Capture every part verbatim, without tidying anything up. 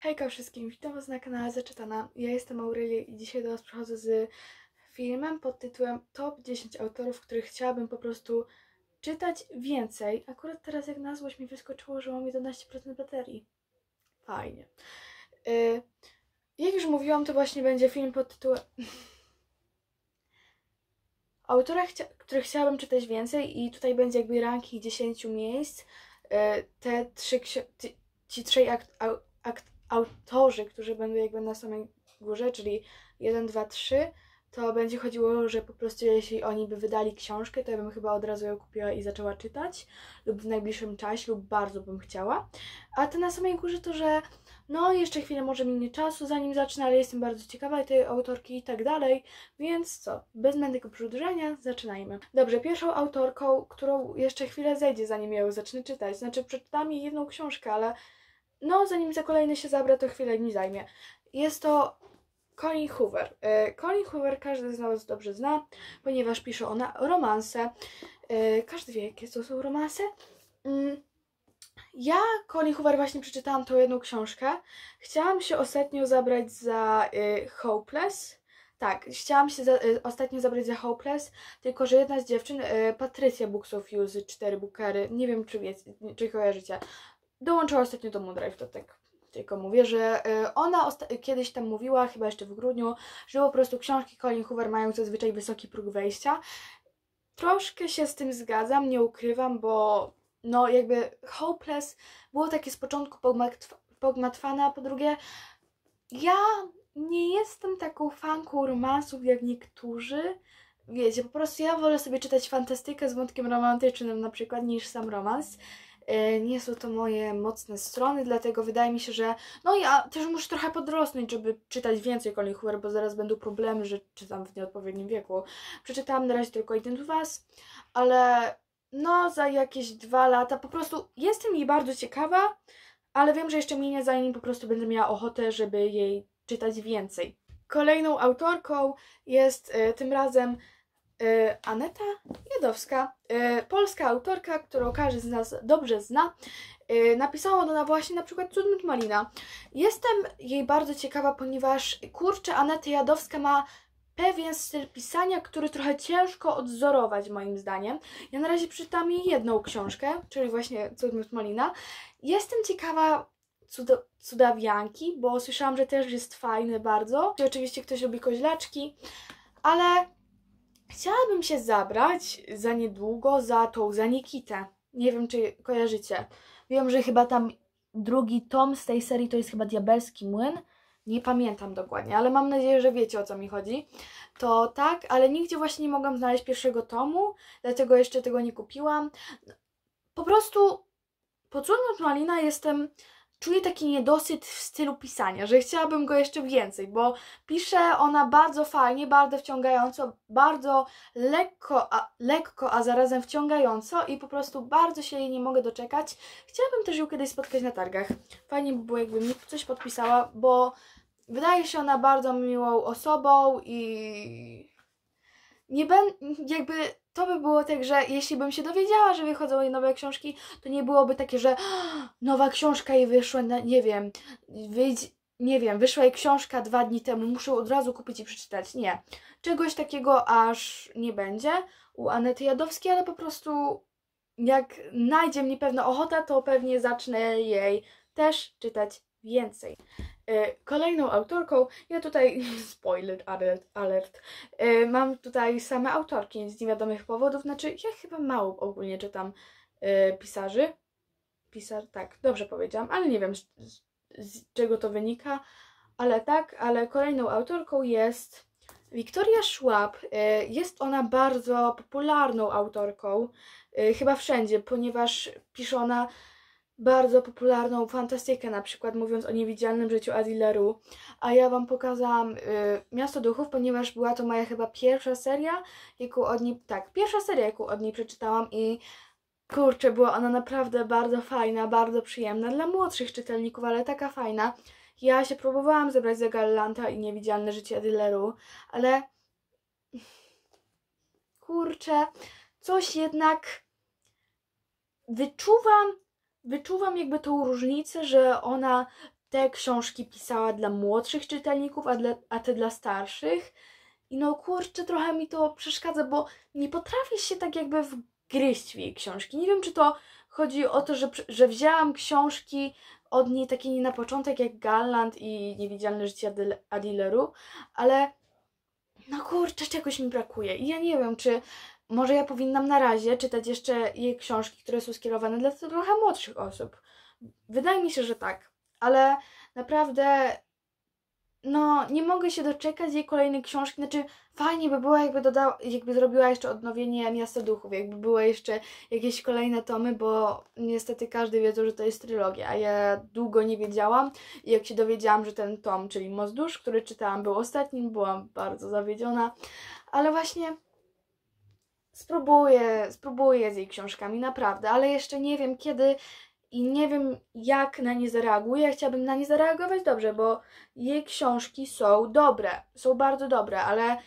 Hejka wszystkim, witam was na kanale Zaczytana. Ja jestem Aurelia i dzisiaj do was przychodzę z filmem pod tytułem Top dziesięć autorów, których chciałabym po prostu czytać więcej. Akurat teraz jak na złość mi wyskoczyło, że mam jedenaście procent baterii. Fajnie. Yy, jak już mówiłam, to właśnie będzie film pod tytułem autora, chcia których chciałabym czytać więcej i tutaj będzie jakby ranking dziesięciu miejsc. Yy, te trzy, ci trzej akt akt autorzy, którzy będą jakby na samej górze, czyli jeden, dwa, trzy, to będzie chodziło, że po prostu jeśli oni by wydali książkę, to ja bym chyba od razu ją kupiła i zaczęła czytać, lub w najbliższym czasie, lub bardzo bym chciała. A te na samej górze to, że no jeszcze chwilę może minie czasu, zanim zacznę, ale jestem bardzo ciekawa tej autorki i tak dalej, więc co, bez zbędnego przedłużania, zaczynajmy. Dobrze, pierwszą autorką, którą jeszcze chwilę zejdzie, zanim ja ją zacznę czytać, znaczy przeczytałam jej jedną książkę, ale no, zanim za kolejny się zabrę, to chwilę mi zajmie. Jest to Colleen Hoover. Yy, Colleen Hoover każdy z nas dobrze zna, ponieważ pisze ona romanse. Yy, każdy wie, jakie to są romanse. Yy, ja Colleen Hoover właśnie przeczytałam tą jedną książkę. Chciałam się ostatnio zabrać za yy, Hopeless. Tak, chciałam się za, y, ostatnio zabrać za Hopeless, tylko że jedna z dziewczyn, y, Patrycja Books of You z cztery bookery, nie wiem czy wiecie, czy kojarzycie, dołączyła ostatnio do Moondrive, to tak tylko mówię, że y, ona kiedyś tam mówiła, chyba jeszcze w grudniu, że po prostu książki Colleen Hoover mają zazwyczaj wysoki próg wejścia. Troszkę się z tym zgadzam, nie ukrywam, bo no jakby Hopeless było takie z początku pogmatwane, a po drugie ja nie jestem taką fanką romansów jak niektórzy. Wiecie, po prostu ja wolę sobie czytać fantastykę z wątkiem romantycznym na przykład niż sam romans. Nie są to moje mocne strony, dlatego wydaje mi się, że no ja też muszę trochę podrosnąć, żeby czytać więcej Colleen Hoover, bo zaraz będą problemy, że czytam w nieodpowiednim wieku. Przeczytałam na razie tylko jeden z was, ale no za jakieś dwa lata po prostu jestem jej bardzo ciekawa, ale wiem, że jeszcze minie, zanim po prostu będę miała ochotę, żeby jej czytać więcej. Kolejną autorką jest y, tym razem Yy, Aneta Jadowska, yy, polska autorka, którą każdy z nas dobrze zna. Yy, napisała ona właśnie na przykład Cudnut Malina. Jestem jej bardzo ciekawa, ponieważ kurczę, Aneta Jadowska ma pewien styl pisania, który trochę ciężko odzorować moim zdaniem. Ja na razie przeczytam jej jedną książkę, czyli właśnie Cudnut Malina. Jestem ciekawa cudo cudawianki, bo słyszałam, że też jest fajny bardzo. I oczywiście ktoś lubi koźlaczki, ale chciałabym się zabrać za niedługo za tą, za Nikitę. Nie wiem, czy kojarzycie. Wiem, że chyba tam drugi tom z tej serii to jest chyba Diabelski Młyn. Nie pamiętam dokładnie, ale mam nadzieję, że wiecie, o co mi chodzi. To tak, ale nigdzie właśnie nie mogłam znaleźć pierwszego tomu, dlatego jeszcze tego nie kupiłam. Po prostu po Cudnut Malina jestem... Czuję taki niedosyt w stylu pisania, że chciałabym go jeszcze więcej, bo pisze ona bardzo fajnie, bardzo wciągająco, bardzo lekko a, lekko, a zarazem wciągająco i po prostu bardzo się jej nie mogę doczekać. Chciałabym też ją kiedyś spotkać na targach. Fajnie by było, jakby mi coś podpisała, bo wydaje się ona bardzo miłą osobą i nie będę, jakby to by było tak, że jeśli bym się dowiedziała, że wychodzą jej nowe książki, to nie byłoby takie, że nowa książka jej wyszła, na, nie wiem, wyjdź, nie wiem, wyszła jej książka dwa dni temu, muszę od razu kupić i przeczytać. Nie. Czegoś takiego aż nie będzie u Anety Jadowskiej, ale po prostu jak najdzie mnie pewna ochota, to pewnie zacznę jej też czytać więcej. Kolejną autorką, ja tutaj, spoiler alert, alert, mam tutaj same autorki z niewiadomych powodów, znaczy ja chyba mało ogólnie czytam pisarzy, pisar, tak, dobrze powiedziałam, ale nie wiem z, z, z czego to wynika, ale tak, ale kolejną autorką jest Victoria Schwab. Jest ona bardzo popularną autorką, chyba wszędzie, ponieważ pisze ona bardzo popularną fantastykę, na przykład mówiąc o niewidzialnym życiu Addie LaRue, a ja wam pokazałam y, Miasto Duchów, ponieważ była to moja chyba pierwsza seria, jaką od niej, tak, pierwsza seria, jaką od niej przeczytałam i kurczę, była ona naprawdę bardzo fajna, bardzo przyjemna dla młodszych czytelników, ale taka fajna. Ja się próbowałam zebrać za Gallanta i Niewidzialne życie Addie LaRue, ale kurczę, coś jednak wyczuwam Wyczuwam jakby tą różnicę, że ona te książki pisała dla młodszych czytelników, a, dla, a te dla starszych. I no kurczę, trochę mi to przeszkadza, bo nie potrafię się tak jakby wgryźć w jej książki. Nie wiem, czy to chodzi o to, że, że wzięłam książki od niej takie nie na początek jak Gallant i Niewidzialne życie Adileru, ale no kurczę, czegoś mi brakuje. I ja nie wiem, czy może ja powinnam na razie czytać jeszcze jej książki, które są skierowane dla trochę młodszych osób. Wydaje mi się, że tak. Ale naprawdę no nie mogę się doczekać jej kolejnej książki. Znaczy fajnie by było, jakby dodała, jakby zrobiła jeszcze odnowienie Miasta Duchów, jakby były jeszcze jakieś kolejne tomy, bo niestety każdy wie, że to jest trylogia, a ja długo nie wiedziałam i jak się dowiedziałam, że ten tom, czyli Most Dusz, który czytałam, był ostatnim, byłam bardzo zawiedziona, ale właśnie spróbuję, spróbuję z jej książkami, naprawdę, ale jeszcze nie wiem kiedy i nie wiem, jak na nie zareaguję. Chciałabym na nie zareagować dobrze, bo jej książki są dobre, są bardzo dobre, ale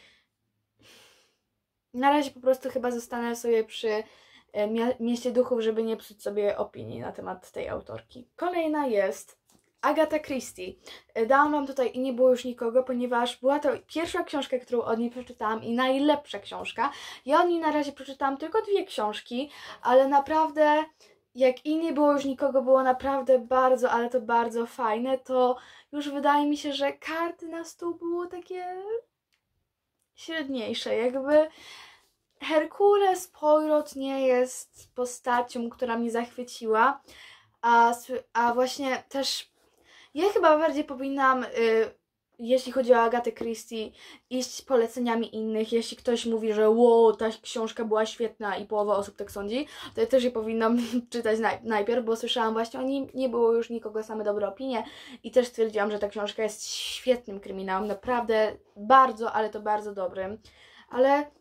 na razie po prostu chyba zostanę sobie przy Mieście Duchów, żeby nie psuć sobie opinii na temat tej autorki. Kolejna jest Agatha Christie. Dałam wam tutaj I nie było już nikogo, ponieważ była to pierwsza książka, którą od niej przeczytałam i najlepsza książka. Ja od niej na razie przeczytałam tylko dwie książki, ale naprawdę jak I nie było już nikogo było naprawdę bardzo, ale to bardzo fajne, to już wydaje mi się, że karty na stół było takie średniejsze. Jakby Herkules Poirot nie jest postacią, która mnie zachwyciła, a, a właśnie też ja chyba bardziej powinnam, y, jeśli chodzi o Agatę Christie, iść poleceniami innych. Jeśli ktoś mówi, że wow, ta książka była świetna i połowa osób tak sądzi, to ja też je powinnam czytać naj najpierw, bo słyszałam właśnie o nim, nie było już nikogo, same dobre opinie i też stwierdziłam, że ta książka jest świetnym kryminałem, naprawdę bardzo, ale to bardzo dobrym. Ale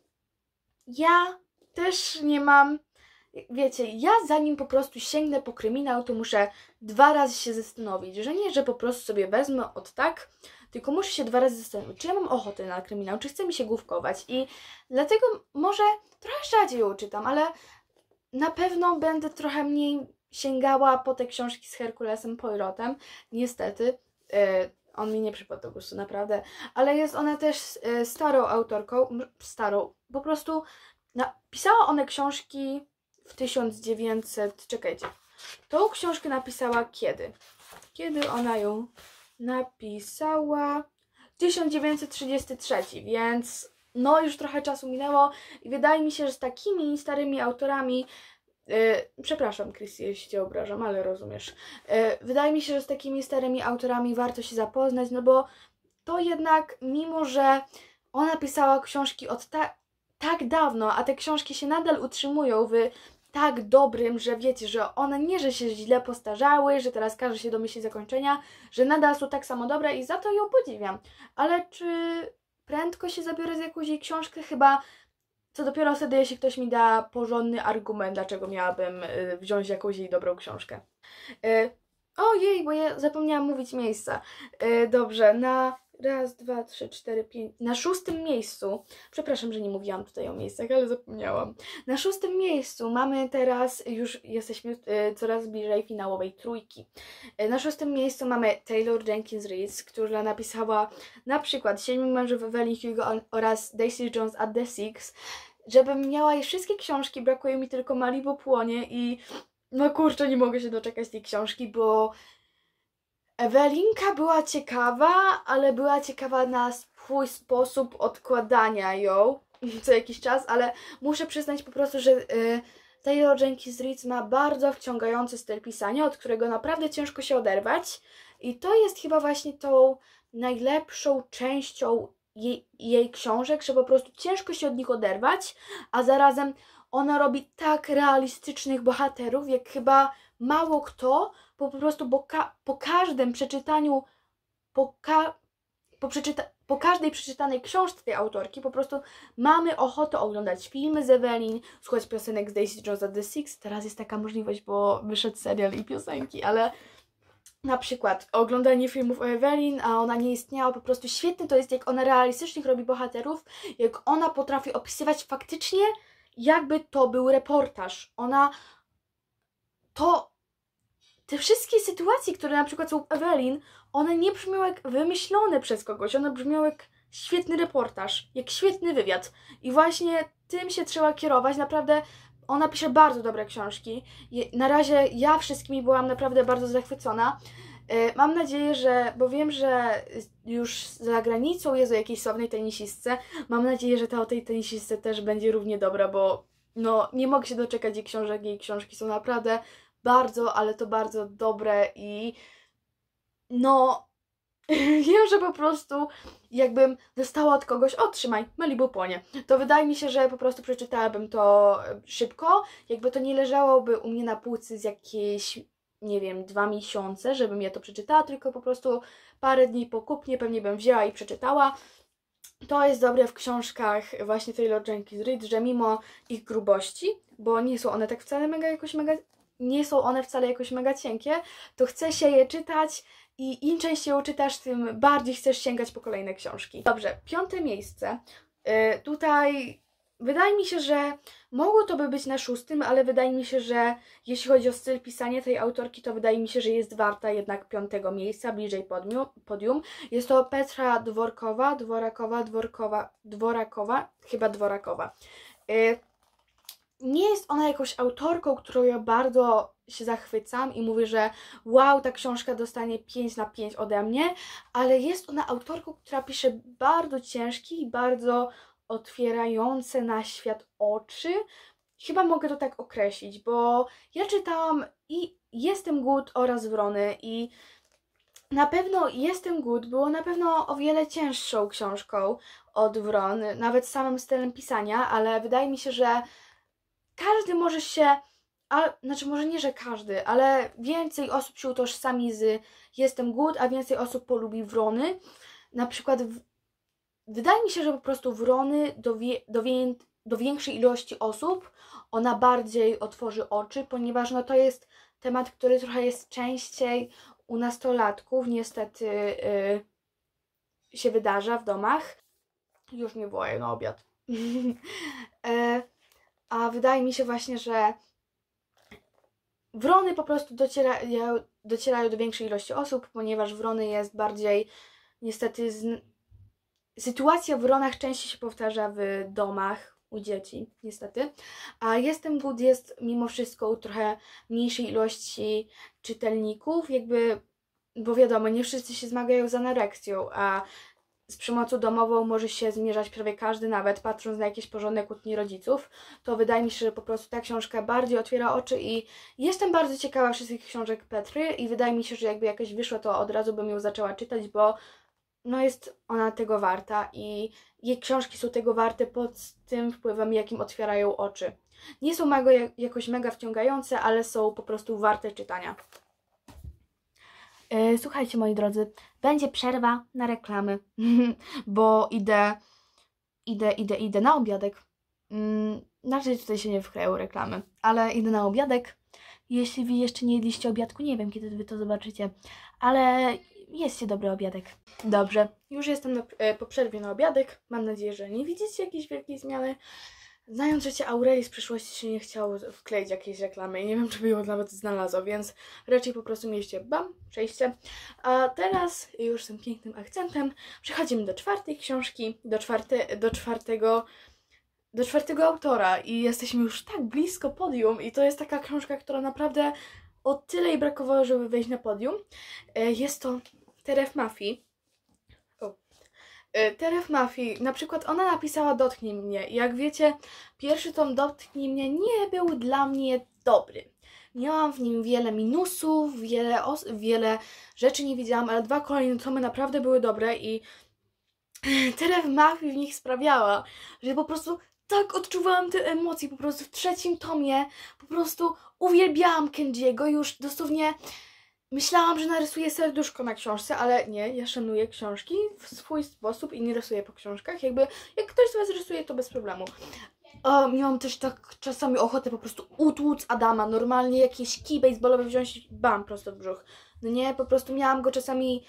ja też nie mam, wiecie, ja zanim po prostu sięgnę po kryminał, to muszę dwa razy się zastanowić, że nie, że po prostu sobie wezmę od tak, tylko muszę się dwa razy zastanowić, czy ja mam ochotę na kryminał, czy chcę mi się główkować i dlatego może trochę rzadziej ją czytam, ale na pewno będę trochę mniej sięgała po te książki z Herkulesem Poirotem, niestety. Yy, on mi nie przypadł do gustu, naprawdę, ale jest ona też yy, starą autorką, starą, po prostu napisała ona książki w tysiąc dziewięćset, czekajcie, tą książkę napisała kiedy? Kiedy ona ją napisała? tysiąc dziewięćset trzydziesty trzeci, więc no już trochę czasu minęło i wydaje mi się, że z takimi starymi autorami, yy, przepraszam Christie, jeśli Cię obrażam, ale rozumiesz, yy, wydaje mi się, że z takimi starymi autorami warto się zapoznać, no bo to jednak, mimo że ona pisała książki od ta tak dawno, a te książki się nadal utrzymują w tak dobrym, że wiecie, że one nie, że się źle postarzały, że teraz każe się domyślić zakończenia, że nadal są tak samo dobre i za to ją podziwiam. Ale czy prędko się zabiorę z jakąś jej książkę? Chyba co dopiero wtedy, jeśli ktoś mi da porządny argument, dlaczego miałabym y, wziąć jakąś jej dobrą książkę. Y, ojej, bo ja zapomniałam mówić miejsca. Y, dobrze, na raz, dwa, trzy, cztery, pięć. Na szóstym miejscu, przepraszam, że nie mówiłam tutaj o miejscach, ale zapomniałam. Na szóstym miejscu mamy teraz, już jesteśmy y, coraz bliżej finałowej trójki. Y, na szóstym miejscu mamy Taylor Jenkins Reid, która napisała na przykład Siedmiu mężów Evelyn Hugo oraz Daisy Jones at the Six. Żebym miała jej wszystkie książki, brakuje mi tylko Malibu płonie i no kurczę, nie mogę się doczekać tej książki, bo Ewelinka była ciekawa, ale była ciekawa na swój sposób odkładania ją co jakiś czas, ale muszę przyznać po prostu, że y, Taylor Jenkins Reid ma bardzo wciągający styl pisania, od którego naprawdę ciężko się oderwać i to jest chyba właśnie tą najlepszą częścią jej, jej książek, że po prostu ciężko się od nich oderwać, a zarazem ona robi tak realistycznych bohaterów, jak chyba mało kto, po prostu bo ka po każdym przeczytaniu, po, ka po, przeczyta po każdej przeczytanej książce tej autorki po prostu mamy ochotę oglądać filmy z Evelyn, słuchać piosenek z Daisy Jones at the Six. Teraz jest taka możliwość, bo wyszedł serial i piosenki, ale na przykład oglądanie filmów o Evelyn, a ona nie istniała, po prostu świetne to jest, jak ona realistycznie robi bohaterów, jak ona potrafi opisywać faktycznie, jakby to był reportaż. Ona to te wszystkie sytuacje, które na przykład są u Ewelin, one nie brzmią jak wymyślone przez kogoś, one brzmią jak świetny reportaż, jak świetny wywiad. I właśnie tym się trzeba kierować, naprawdę ona pisze bardzo dobre książki. Na razie ja wszystkimi byłam naprawdę bardzo zachwycona. Mam nadzieję, że, bo wiem, że już za granicą jest o jakiejś sławnej tenisistce, mam nadzieję, że ta o tej tenisistce też będzie równie dobra, bo no nie mogę się doczekać jej książek, jej książki są naprawdę bardzo, ale to bardzo dobre i no wiem, że po prostu jakbym dostała od kogoś, o trzymaj, Malibu płonie, to wydaje mi się, że po prostu przeczytałabym to szybko, jakby to nie leżałoby u mnie na półce z jakiejś, nie wiem, dwa miesiące, żebym ja to przeczytała, tylko po prostu parę dni po kupnie pewnie bym wzięła i przeczytała. To jest dobre w książkach właśnie Taylor Jenkins Reid, że mimo ich grubości, bo nie są one tak wcale mega jakoś mega, nie są one wcale jakoś mega cienkie, to chce się je czytać i im częściej ją czytasz, tym bardziej chcesz sięgać po kolejne książki. Dobrze, piąte miejsce. Yy, tutaj wydaje mi się, że mogło to by być na szóstym, ale wydaje mi się, że jeśli chodzi o styl pisania tej autorki, to wydaje mi się, że jest warta jednak piątego miejsca, bliżej podium. Jest to Petra Dworkowa, Dworakowa, Dworkowa, Dworakowa, chyba Dworakowa. Yy, nie jest ona jakąś autorką, którą ja bardzo się zachwycam i mówię, że wow, ta książka dostanie pięć na pięć ode mnie, ale jest ona autorką, która pisze bardzo ciężkie i bardzo otwierające na świat oczy. Chyba mogę to tak określić, bo ja czytałam i Jestem Good oraz Wrony i na pewno Jestem Good było na pewno o wiele cięższą książką od Wron, nawet samym stylem pisania, ale wydaje mi się, że każdy może się, a, znaczy może nie, że każdy, ale więcej osób się utożsami z Jestem Good, a więcej osób polubi Wrony. Na przykład w, wydaje mi się, że po prostu Wrony do, wie, do, wie, do większej ilości osób ona bardziej otworzy oczy, ponieważ no to jest temat, który trochę jest częściej u nastolatków, niestety yy, się wydarza w domach. Już nie wołaję na obiad. e, a wydaje mi się właśnie, że Wrony po prostu docierają, docierają do większej ilości osób, ponieważ Wrony jest bardziej, niestety, z... sytuacja w Wronach częściej się powtarza w domach u dzieci, niestety. A Jestem Good jest mimo wszystko u trochę mniejszej ilości czytelników, jakby, bo wiadomo, nie wszyscy się zmagają z anoreksją, a z przemocą domową może się zmierzać prawie każdy, nawet patrząc na jakieś porządne kłótnie rodziców. To wydaje mi się, że po prostu ta książka bardziej otwiera oczy i jestem bardzo ciekawa wszystkich książek Petry i wydaje mi się, że jakby jakaś wyszła, to od razu bym ją zaczęła czytać, bo no jest ona tego warta i jej książki są tego warte pod tym wpływem, jakim otwierają oczy. Nie są mega, jakoś mega wciągające, ale są po prostu warte czytania. Słuchajcie, moi drodzy, będzie przerwa na reklamy, bo idę, idę, idę, idę na obiadek. Raczej tutaj się nie wkleją reklamy, ale idę na obiadek. Jeśli wy jeszcze nie jedliście obiadku, nie wiem, kiedy wy to zobaczycie, ale jest dobry obiadek. Dobrze, już jestem na, e, po przerwie na obiadek. Mam nadzieję, że nie widzicie jakiejś wielkiej zmiany. Znając życie Aureli z przyszłości się nie chciało wkleić jakiejś reklamy i nie wiem, czy by ją nawet znalazło, więc raczej po prostu mieliście bam, przejście. A teraz już z tym pięknym akcentem przechodzimy do czwartej książki, do, czwarte, do czwartego do czwartego autora i jesteśmy już tak blisko podium i to jest taka książka, która naprawdę o tyle jej brakowało, żeby wejść na podium. Jest to Teref Mafii. Teref Mafii, na przykład ona napisała Dotknij mnie. Jak wiecie, pierwszy tom Dotknij mnie nie był dla mnie dobry. Miałam w nim wiele minusów, wiele, wiele rzeczy nie widziałam, ale dwa kolejne tomy naprawdę były dobre i Teref Mafii w nich sprawiała, że po prostu tak odczuwałam te emocje. Po prostu w trzecim tomie po prostu uwielbiałam Kenjiego, już dosłownie myślałam, że narysuję serduszko na książce, ale nie, ja szanuję książki w swój sposób i nie rysuję po książkach. Jakby, jak ktoś z was rysuje, to bez problemu. O, miałam też tak czasami ochotę po prostu utłuc Adama, normalnie jakieś kij baseballowe wziąć i bam, prosto w brzuch. No nie, po prostu miałam go czasami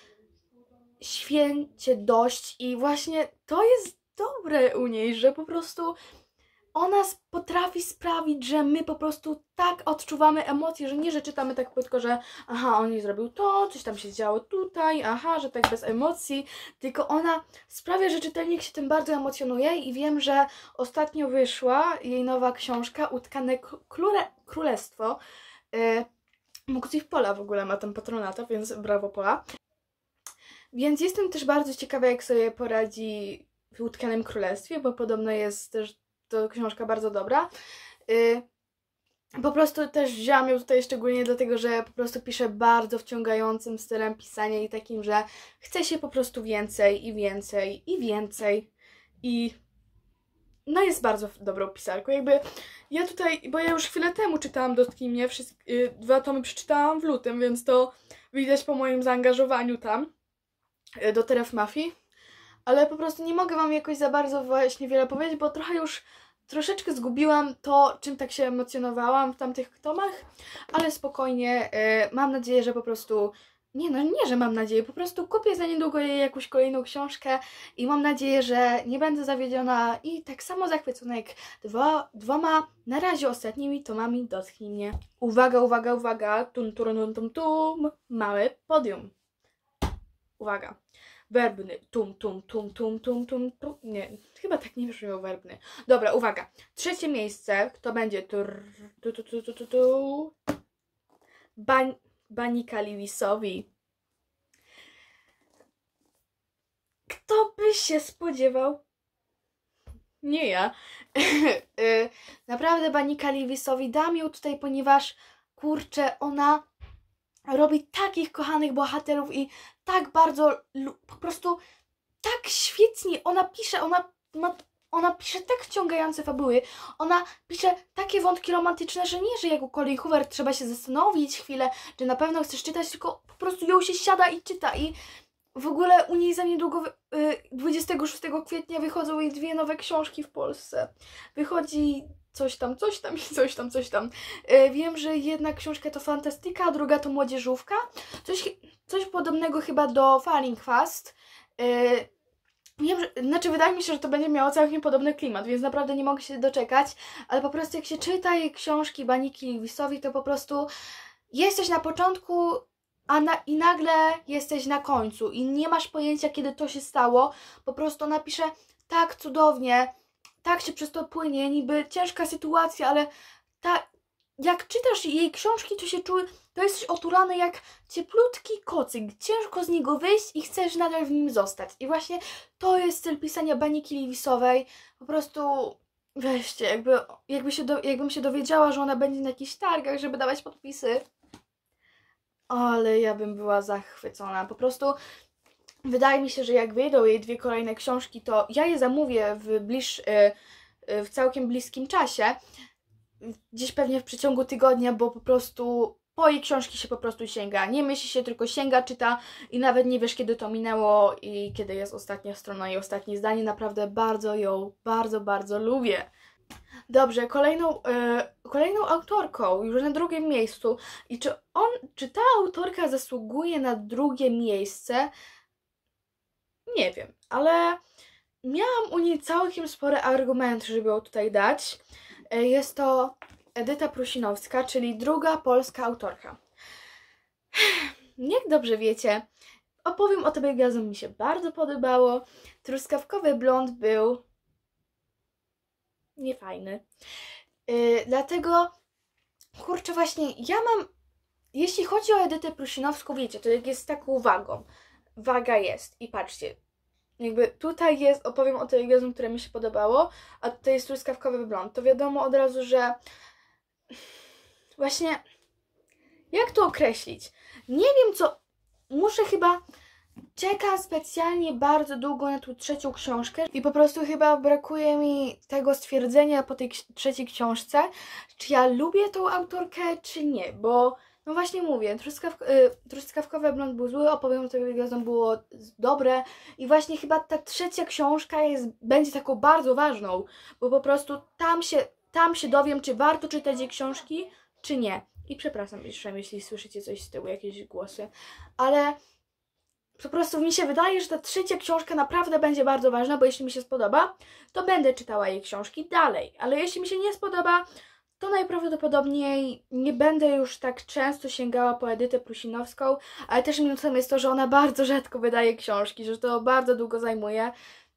święcie dość i właśnie to jest dobre u niej, że po prostu ona potrafi sprawić, że my po prostu tak odczuwamy emocje, że nie, że czytamy tak płytko, że aha, on nie zrobił to, coś tam się działo tutaj, aha, że tak bez emocji, tylko ona sprawia, że czytelnik się tym bardzo emocjonuje i wiem, że ostatnio wyszła jej nowa książka Utkane Króle, Królestwo. Yy, Mukuzi w Pola w ogóle ma tam patronata, więc brawo Pola. Więc jestem też bardzo ciekawa, jak sobie poradzi w Utkanym Królestwie, bo podobno jest też to książka bardzo dobra. Yy, po prostu też wzięłam ją tutaj szczególnie dlatego, że po prostu pisze bardzo wciągającym stylem pisania i takim, że chce się po prostu więcej i więcej i więcej i no jest bardzo dobrą pisarką. Jakby ja tutaj, bo ja już chwilę temu czytałam Dotknij mnie, wszystkie, yy, dwa tomy przeczytałam w lutym, więc to widać po moim zaangażowaniu tam yy, do Teref Mafii. Ale po prostu nie mogę wam jakoś za bardzo właśnie wiele powiedzieć, bo trochę już troszeczkę zgubiłam to, czym tak się emocjonowałam w tamtych tomach, ale spokojnie, yy, mam nadzieję, że po prostu, nie no, nie, że mam nadzieję, po prostu kupię za niedługo jej jakąś kolejną książkę i mam nadzieję, że nie będę zawiedziona i tak samo zachwycona jak dwa, dwoma na razie ostatnimi tomami Dotknij mnie. Uwaga, uwaga, uwaga, tum, tum, tum, tum, tum, małe podium. Uwaga. Werbny. Tum, tum, tum, tum, tum, tum, tum. Nie, chyba tak nie brzmiał werbny. Dobra, uwaga. Trzecie miejsce, kto będzie? Tur, tu, tu, tu, tu, tu, tu. Bań, Banika Lewisowi. Kto by się spodziewał? Nie ja. Naprawdę Banika Lewisowi dam ją tutaj, ponieważ kurczę, ona robi takich kochanych bohaterów i tak bardzo, po prostu tak świetnie ona pisze, ona, ma, ona pisze tak wciągające fabuły, ona pisze takie wątki romantyczne, że nie, że jak u Colleen Hoover trzeba się zastanowić chwilę, czy na pewno chcesz czytać, tylko po prostu ją się siada i czyta i w ogóle u niej za niedługo, dwudziestego szóstego kwietnia wychodzą jej dwie nowe książki w Polsce. Wychodzi coś tam, coś tam i coś tam, coś tam. Yy, wiem, że jedna książka to fantastyka, a druga to młodzieżówka. Coś, coś podobnego chyba do Falling Fast. Yy, wiem, że, znaczy wydaje mi się, że to będzie miało całkiem podobny klimat, więc naprawdę nie mogę się doczekać, ale po prostu jak się czyta jej książki Baniki Lewisowi, to po prostu jesteś na początku a na, i nagle jesteś na końcu i nie masz pojęcia, kiedy to się stało. Po prostu ona pisze tak cudownie, tak się przez to płynie, niby ciężka sytuacja, ale ta, jak czytasz jej książki, to się czuje, to jesteś otulany jak cieplutki kocyk. Ciężko z niego wyjść i chcesz nadal w nim zostać. I właśnie to jest styl pisania Baniki Lewisowej. Po prostu weźcie, jakby, jakby się do, jakbym się dowiedziała, że ona będzie na jakichś targach, żeby dawać podpisy. Ale ja bym była zachwycona. Po prostu wydaje mi się, że jak wyjdą jej dwie kolejne książki, to ja je zamówię w, bliż, w całkiem bliskim czasie. Gdzieś pewnie w przeciągu tygodnia, bo po prostu po jej książki się po prostu sięga. Nie myśli się, tylko sięga, czyta i nawet nie wiesz, kiedy to minęło i kiedy jest ostatnia strona i ostatnie zdanie. Naprawdę bardzo ją, bardzo, bardzo lubię. Dobrze, kolejną, yy, kolejną autorką, już na drugim miejscu. I czy on, czy ta autorka zasługuje na drugie miejsce? Nie wiem, ale miałam u niej całkiem spore argumenty, żeby ją tutaj dać. Yy, jest to Edyta Prusinowska, czyli druga polska autorka. Jak dobrze wiecie, opowiem o tobie gwiazdą, mi się bardzo podobało. Truskawkowy blond był niefajny. Yy, dlatego, kurczę, właśnie ja mam, jeśli chodzi o Edytę Prusinowską, wiecie, to jak jest taką wagą. Waga jest i patrzcie, jakby tutaj jest, opowiem o tej gwiazdą, które mi się podobało, a tutaj jest truskawkowy blond. To wiadomo od razu, że właśnie, jak to określić? Nie wiem, co, muszę chyba, czekam specjalnie bardzo długo na tą trzecią książkę i po prostu chyba brakuje mi tego stwierdzenia po tej trzeciej książce, czy ja lubię tą autorkę, czy nie, bo no właśnie mówię, truskaw, y, truskawkowy blond był zły, opowiem o tej gwiazdą było dobre i właśnie chyba ta trzecia książka jest, będzie taką bardzo ważną, bo po prostu tam się, tam się dowiem, czy warto czytać jej książki, czy nie. I przepraszam jeszcze, jeśli słyszycie coś z tyłu, jakieś głosy, ale po prostu mi się wydaje, że ta trzecia książka naprawdę będzie bardzo ważna, bo jeśli mi się spodoba, to będę czytała jej książki dalej, ale jeśli mi się nie spodoba, to najprawdopodobniej nie będę już tak często sięgała po Edytę Prusinowską, ale też minusem jest to, że ona bardzo rzadko wydaje książki, że to bardzo długo zajmuje.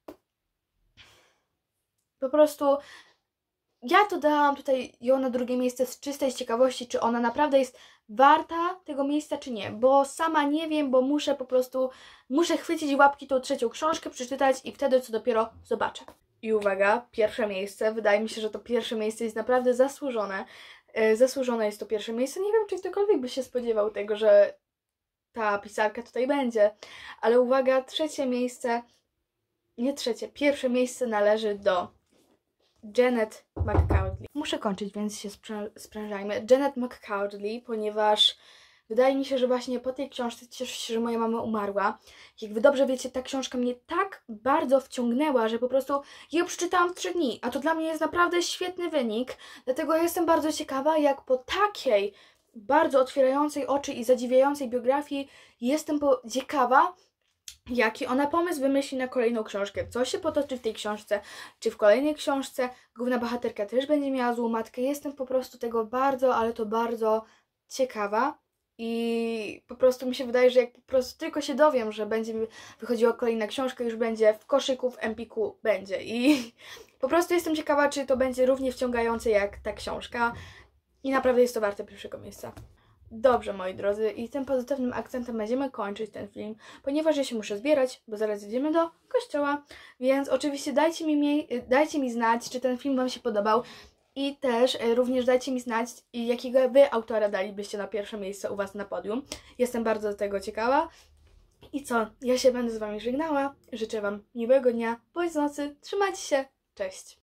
Po prostu ja to dałam tutaj ją na drugie miejsce z czystej ciekawości, czy ona naprawdę jest warta tego miejsca, czy nie, bo sama nie wiem, bo muszę po prostu, muszę chwycić w łapki tą trzecią książkę, przeczytać i wtedy co dopiero zobaczę. I uwaga, pierwsze miejsce, wydaje mi się, że to pierwsze miejsce jest naprawdę zasłużone. Yy, zasłużone jest to pierwsze miejsce, nie wiem, czy ktokolwiek by się spodziewał tego, że ta pisarka tutaj będzie, ale uwaga, trzecie miejsce, nie trzecie, pierwsze miejsce należy do Janet McCauley. Muszę kończyć, więc się sprężajmy. Janet McCauley, ponieważ wydaje mi się, że właśnie po tej książce cieszę się, że moja mama umarła. Jak wy dobrze wiecie, ta książka mnie tak bardzo wciągnęła, że po prostu ją przeczytałam w trzy dni, a to dla mnie jest naprawdę świetny wynik. Dlatego jestem bardzo ciekawa, jak po takiej bardzo otwierającej oczy i zadziwiającej biografii jestem ciekawa, jaki ona pomysł wymyśli na kolejną książkę, co się potoczy w tej książce, czy w kolejnej książce główna bohaterka też będzie miała złą matkę. Jestem po prostu tego bardzo, ale to bardzo ciekawa i po prostu mi się wydaje, że jak po prostu tylko się dowiem, że będzie wychodziła kolejna książka, już będzie w koszyku, w Empiku będzie i po prostu jestem ciekawa, czy to będzie równie wciągające jak ta książka i naprawdę jest to warte pierwszego miejsca. Dobrze, moi drodzy, i tym pozytywnym akcentem będziemy kończyć ten film, ponieważ ja się muszę zbierać, bo zaraz jedziemy do kościoła, więc oczywiście dajcie mi, dajcie mi znać, czy ten film wam się podobał i też również dajcie mi znać, jakiego wy autora dalibyście na pierwsze miejsce u was na podium. Jestem bardzo do tego ciekawa. I co? Ja się będę z wami żegnała, życzę wam miłego dnia, bądź nocy, trzymajcie się, cześć!